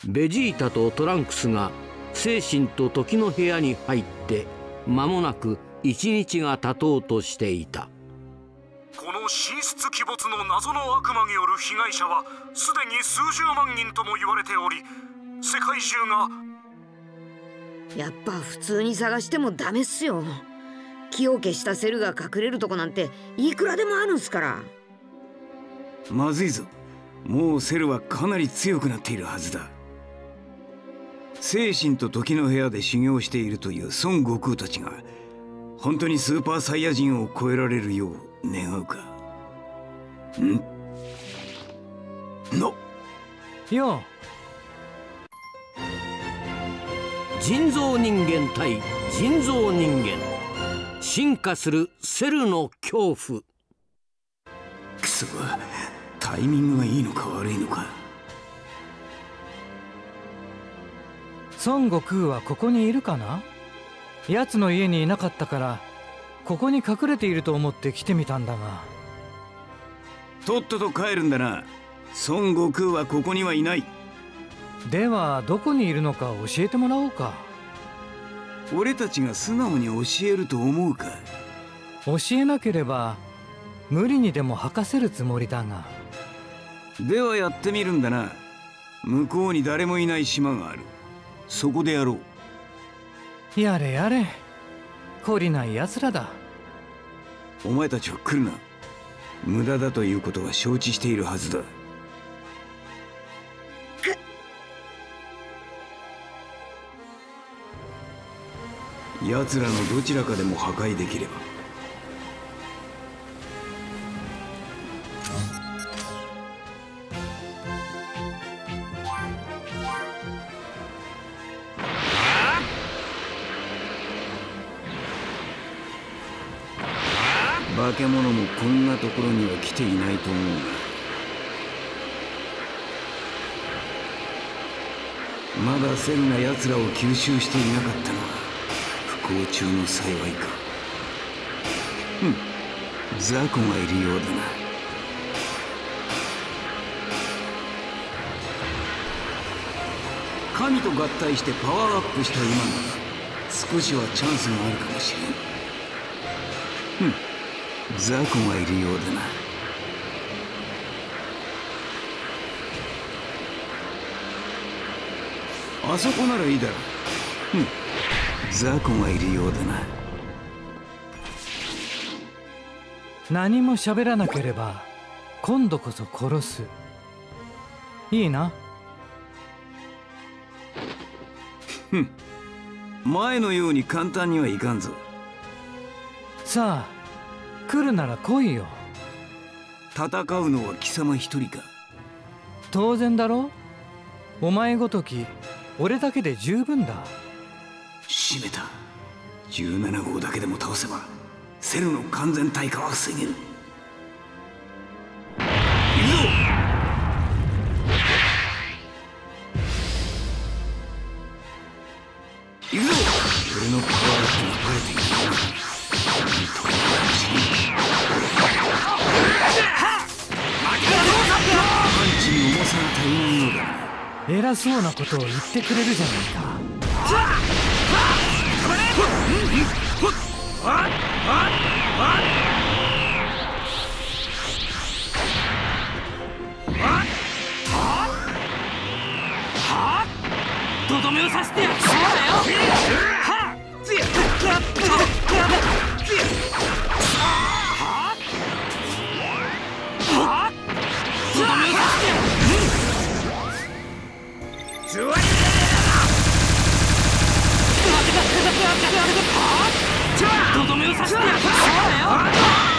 ベジータとトランクスが精神と時の部屋に入って間もなく一日が経とうとしていた。 この神出鬼没の謎の悪魔による被害者はすでに数十万人とも言われており、世界中が。 やっぱ普通に探してもダメっすよ。気を消したセルが隠れるとこなんていくらでもあるんすから。 まずいぞ。もうセルはかなり強くなっているはずだ。精神と時の部屋で修行しているという孫悟空たちが本当にスーパーサイヤ人を超えられるよう願うか。 よう。 人造人間対人造人間、進化するセルの恐怖。 くそ、タイミングがいいのか悪いのか。 孫悟空はここにいるかな。奴の家にいなかったからここに隠れていると思って来てみたんだが。 とっとと帰るんだな。孫悟空はここにはいない。 ではどこにいるのか教えてもらおうか。 俺たちが素直に教えると思うか。 教えなければ無理にでも吐かせるつもりだが。 ではやってみるんだな。向こうに誰もいない島がある。そこでやろう。やれやれ、懲りない奴らだ。 お前たちは来るな。無駄だということは承知しているはずだ。奴らのどちらかでも破壊できれば。化け物もこんなところには来ていないと思うが、まだセルが奴らを吸収していなかったのは不幸中の幸いか。雑魚がいるようだな。神と合体してパワーアップした今なら少しはチャンスがあるかもしれん。雑魚がいるようだな。あそこならいいだろう。雑魚がいるようだな。 何も喋らなければ今度こそ殺す。いいな。 前のように簡単にはいかんぞ。 さあ来るなら来いよ。 戦うのは貴様一人か。 当然だろ。お前ごとき俺だけで十分だ。 閉めた。17号だけでも倒せばセルの完全退化は防げる。行くぞ。行くぞ。俺のパワーアップがバレている。パンチに重さが足りないようだな。 偉そうなことを言ってくれるじゃないか。 とどめを刺してやる。そうだよ。とどめを刺してやる。そうだよ。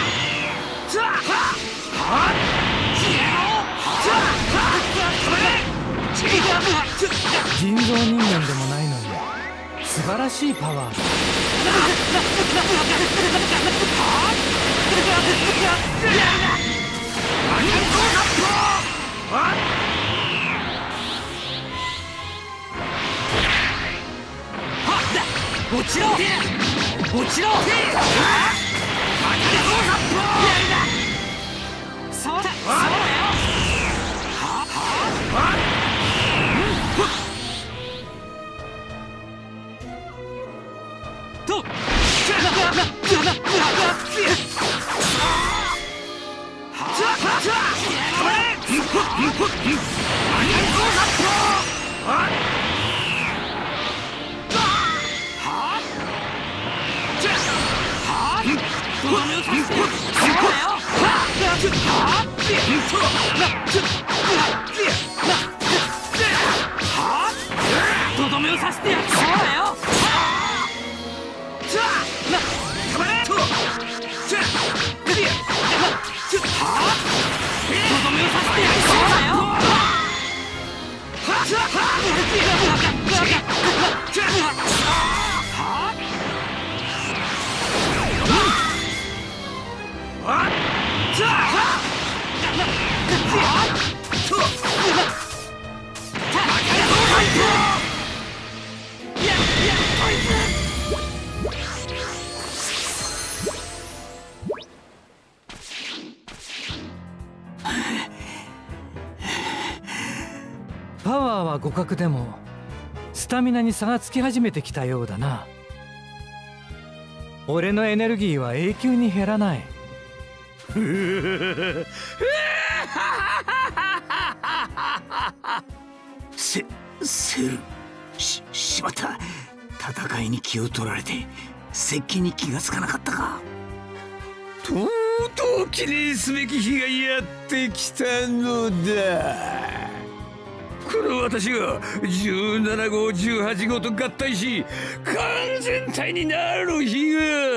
人造人間でもないのに素晴らしいパワーだ。 落ちろ落ちろ。そうだそうだよ。 とどめを刺してやる。そうだよ。とどめを刺してやる。そうだよ。とどめを刺してやる。そうだよ。 パワーは互角でもスタミナに差がつき始めてきたようだな。俺のエネルギーは永久に減らない。 セル、しまった。戦いに気を取られて接近に気がつかなかったか。 とうとう記念すべき日がやってきたのだ。この私が17号18号と合体し完全体になる日が。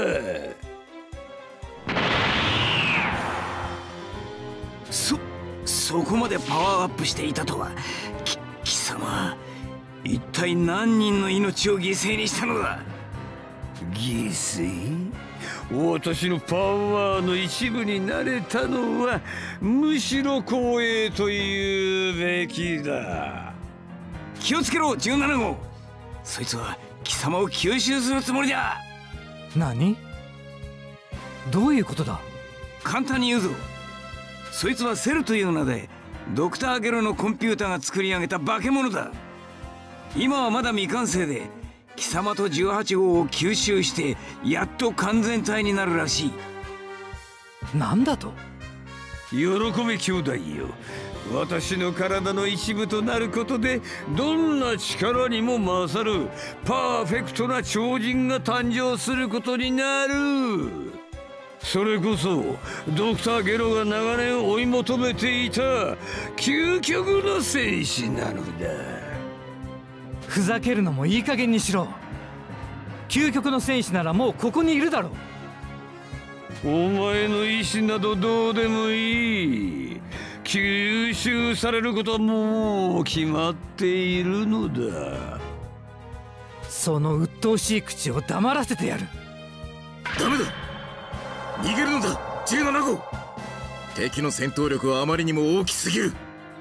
そこまでパワーアップしていたとは。貴様、一体何人の命を犠牲にしたのだ。 犠牲？私のパワーの一部になれたのはむしろ光栄と言うべきだ。 気をつけろ17号。そいつは貴様を吸収するつもりだ。 何？どういうことだ？ 簡単に言うぞ。そいつはセルという名でドクターゲロのコンピューターが作り上げた化け物だ。今はまだ未完成で貴様と18号を吸収してやっと完全体になるらしい。 なんだと？ 喜べ兄弟よ。私の体の一部となることでどんな力にも勝るパーフェクトな超人が誕生することになる。それこそドクターゲロが長年追い求めていた究極の戦士なのだ。 ふざけるのもいい加減にしろ。究極の戦士ならもうここにいるだろう。 お前の意志などどうでもいい。吸収されることはもう決まっているのだ。 その鬱陶しい口を黙らせてやる。 ダメだ、逃げるのだ17号。敵の戦闘力はあまりにも大きすぎる。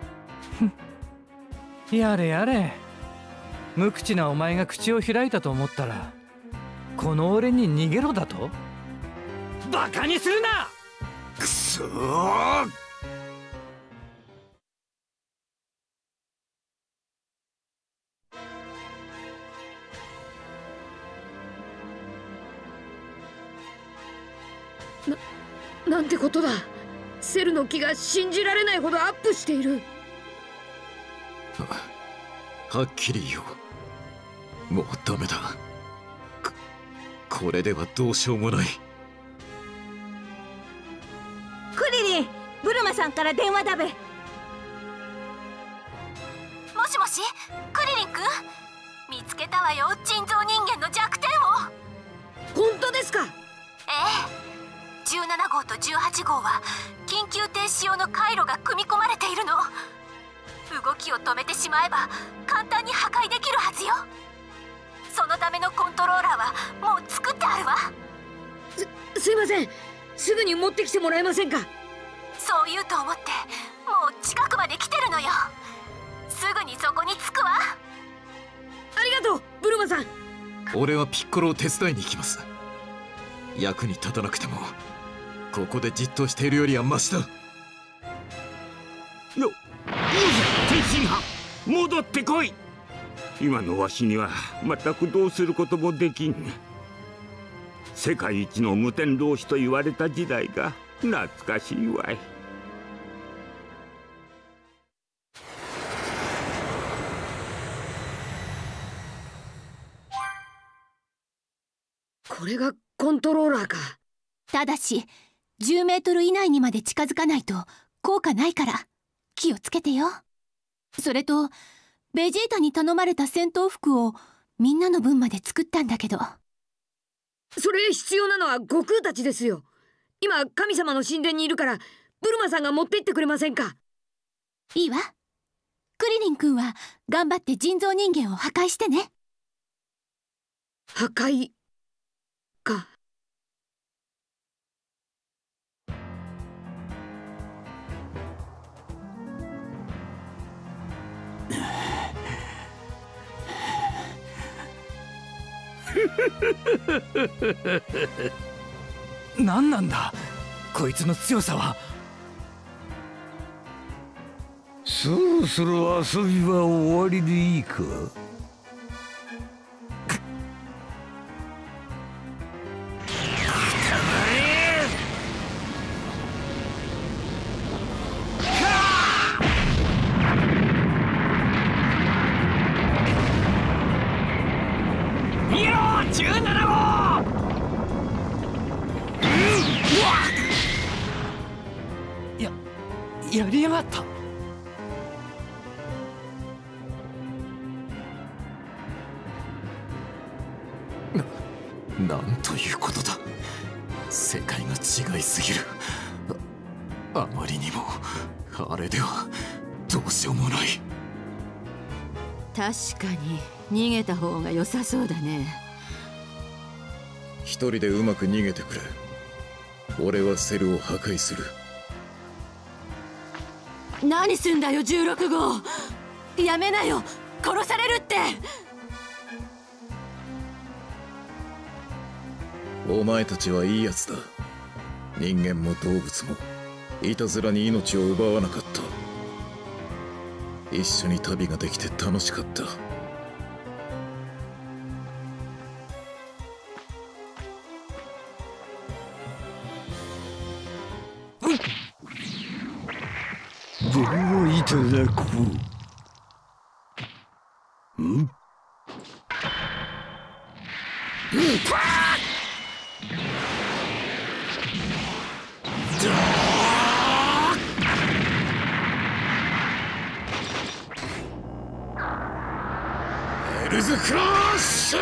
やれやれ。無口なお前が口を開いたと思ったらこの俺に逃げろだと？バカにするな！ くそー！ なんてことだ。セルの気が信じられないほどアップしている。 はっきり言おう。もうダメだ。これではどうしようもない。 クリリン、ブルマさんから電話だべ。もしもし、クリリン君、見つけたわよ、人造人間の弱点を。 本当ですか？ ええ。17号と18号は緊急停止用の回路が組み込まれているの。動きを止めてしまえば簡単に破壊できるはずよ。そのためのコントローラーはもう作ってあるわ。 すいません、すぐに持ってきてもらえませんか？ そう言うと思ってもう近くまで来てるのよ。すぐにそこに着くわ。 ありがとうブルマさん。 俺はピッコロを手伝いに行きます。役に立たなくてもここでじっとしているよりはマシだ。 よっ、天津飯、戻ってこい。今のわしには全くどうすることもできん。世界一の無天老師と言われた時代が懐かしいわい。 これがコントローラーか。 ただし10メートル以内にまで近づかないと効果ないから気をつけてよ。それとベジータに頼まれた戦闘服をみんなの分まで作ったんだけど。 それ必要なのは悟空たちですよ。今神様の神殿にいるからブルマさんが持って行ってくれませんか。 いいわ。クリリン君は頑張って人造人間を破壊してね。 破壊か。 何なんだこいつの強さは。 そろそろ遊びは終わりでいいか。 やりやがった。 なんということだ。世界が違いすぎる。あまりにもあれではどうしようもない。 確かに逃げた方が良さそうだね。 一人でうまく逃げてくれ。俺はセルを破壊する。 何すんだよ16号。やめなよ、殺されるって。 お前たちはいいやつだ。人間も動物もいたずらに命を奪わなかった。一緒に旅ができて楽しかった。 ではいただこう。 エルズクラッシュ。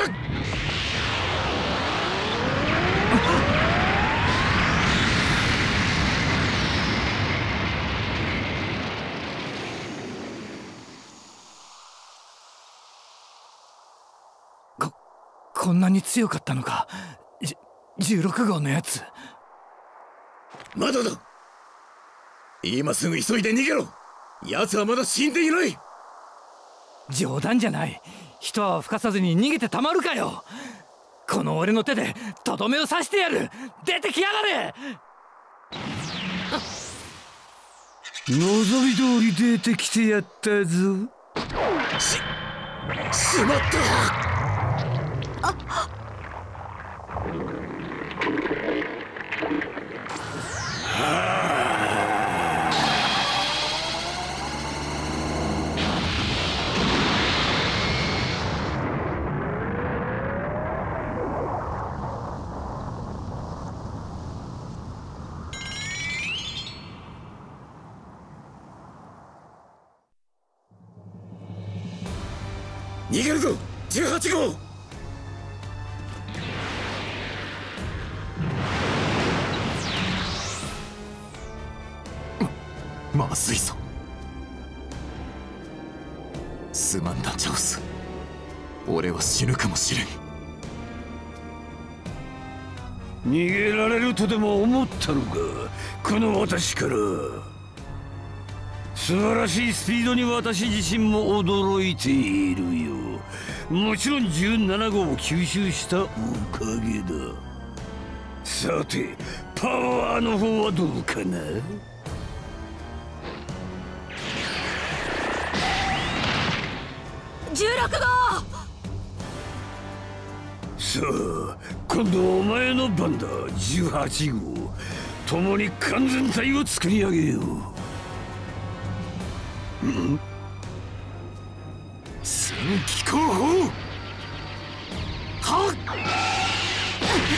こんなに強かったのか16号のやつ。 まだだ。今すぐ急いで逃げろ。奴はまだ死んでいない。 冗談じゃない。一泡吹かさずに逃げてたまるかよ。この俺の手でとどめを刺してやる。出てきやがれ。 望み通り出てきてやったぞ。 しまった。逃げるぞ18号。まずいぞ。すまんなチャオス。俺は死ぬかもしれん。 逃げられるとでも思ったのかこの私から。素晴らしいスピードに私自身も驚いているよ。もちろん17号を吸収したおかげだ。さてパワーの方はどうかな。 16号。 さあ今度はお前の番だ18号。共に完全体を作り上げよう。戦機候補はっ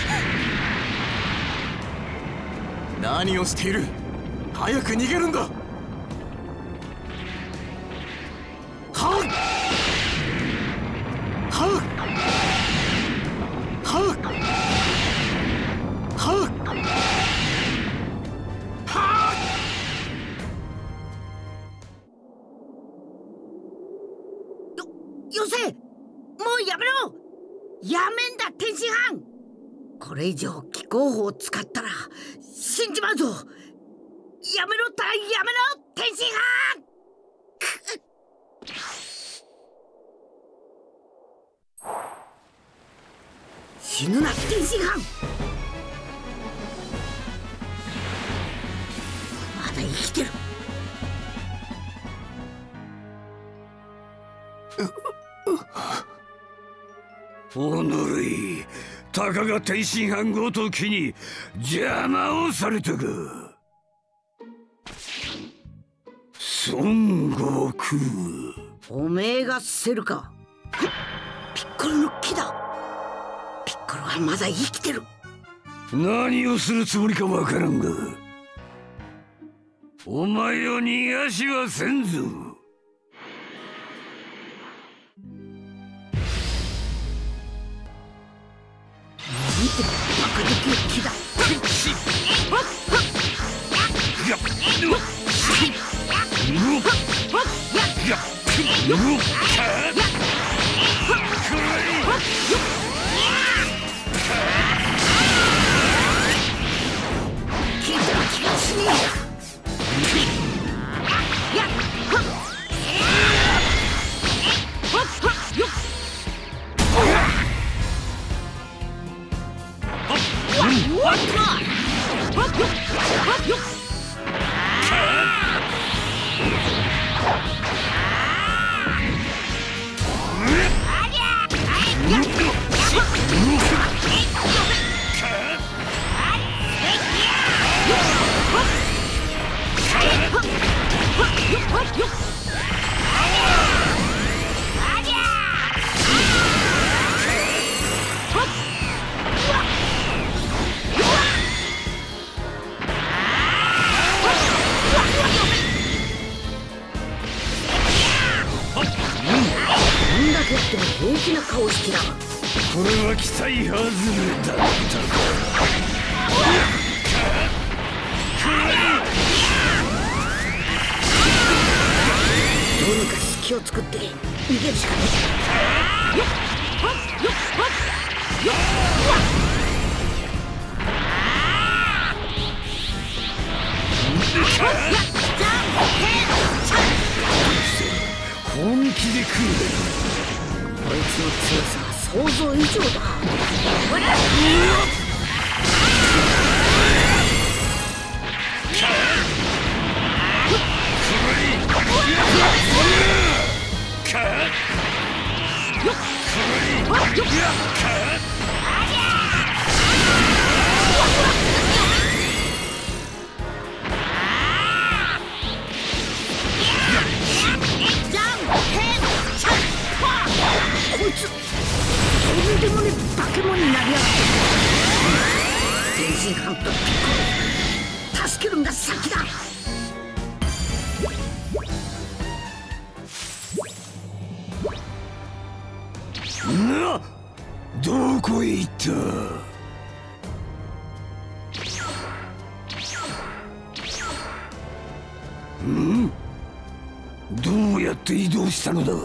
何をしている。早く逃げるんだ。はっはっはっはっよせ、もうやめろ。やめんだ天津飯。これ以上気候法を使ったら死んじまうぞ。やめろったらやめろ天津飯。死ぬな天津飯。まだ生きてる。 おのれい、たかが天津飯ごときに邪魔をされたか。孫悟空、 おめえがセルか。ピッコロの木だ。ピッコロはまだ生きてる。 何をするつもりかわからんが、お前を逃がしはせんぞ。 バカでけえ木だ。大きな顔してな。 これは期待外れだったか。 どうにか隙を作って逃げるしかねえ。 本気で来る。 こいつの強さは想像以上だ。こいつとんでもねえ化け物になりやがって。天津飯とピッコロ助けるんが先だ。 な、どこへ行った。ん？どうやって移動したのだ。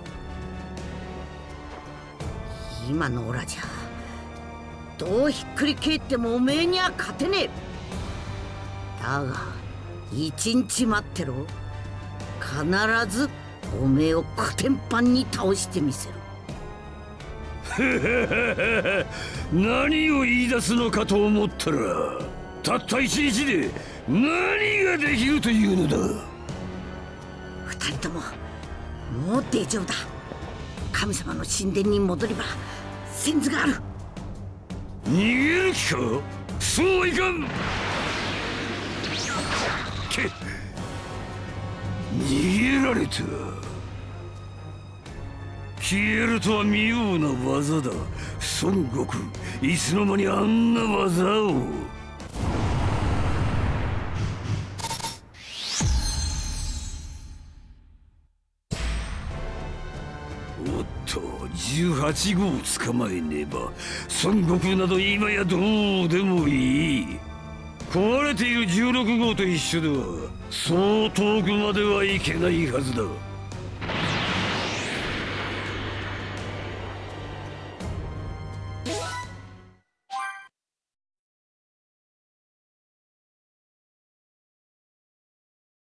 今のオラじゃどうひっくり返ってもおめえには勝てねえ。だが一日待ってろ。必ずおめえをコテンパンに倒してみせる。 何を言い出すのかと思ったら、たった一日で何ができるというのだ。 二人とももう大丈夫だ。神様の神殿に戻れば先頭がある。 逃げる気か。そういかん。逃げられた。消えるとは妙な技だ。孫悟空、いつの間にあんな技を。 おっと、18号を捕まえねば孫悟空など今やどうでもいい。壊れている16号と一緒ではそう遠くまでは行けないはずだ。